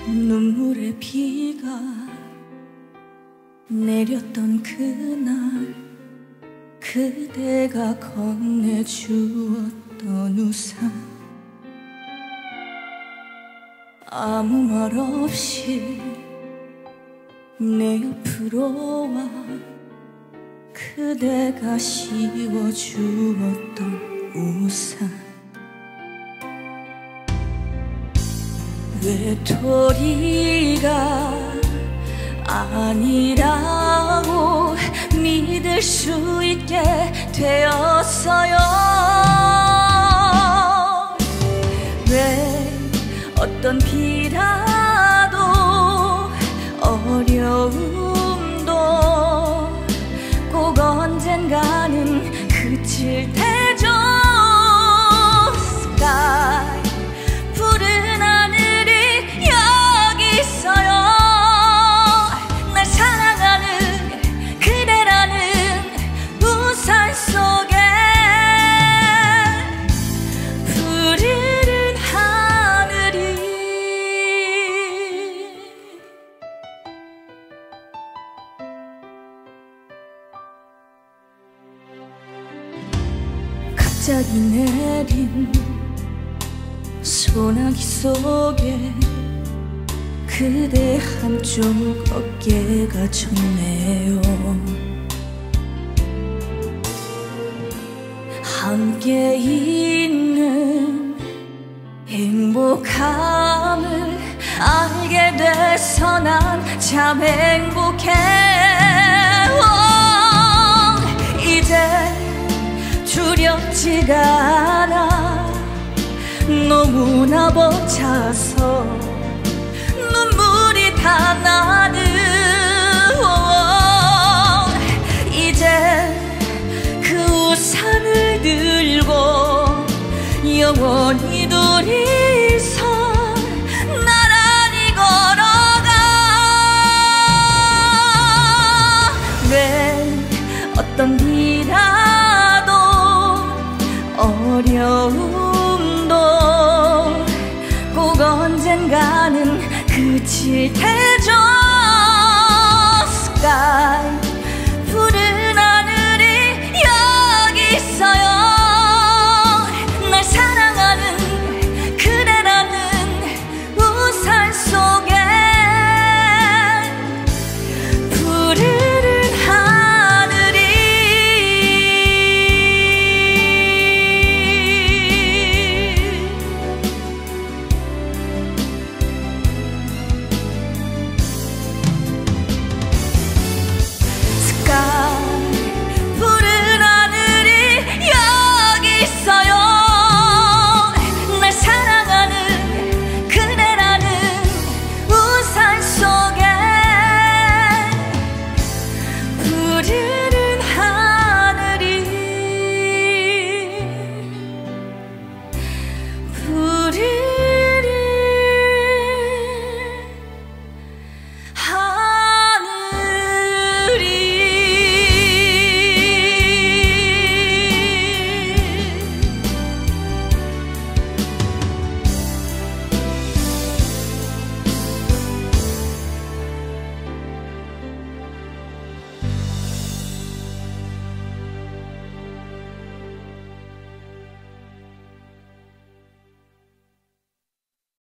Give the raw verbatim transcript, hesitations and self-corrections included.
눈물의 비가 내렸던 그날 그대가 건네주었던 우산 아무 말 없이 내 옆으로 와 그대가 씌워주었던 우산 외톨이가 아니라고 믿을 수 있게 되었어요. 왜 어떤 비라도 어려움도 꼭 언젠가는 그칠 테죠. Sky 푸른 하늘이 여기 있어요. 날 사랑하는 그대라는 우산 속에 푸르른 하늘이 갑자기 내린 소나기 속에 그대 한쪽 어깨가 젖네요. 함께 있는 행복함을 알게 돼서 난 참 행복해. 오, 이제 두렵지가 않아. 너무나 벅차서 눈물이 다 나는. 오, 이제 그 우산을 들고 영원히 둘이서 나란히 걸어가. 왜 어떤 비라도 어려움도 꼭 언젠가는 그칠 테죠. Sky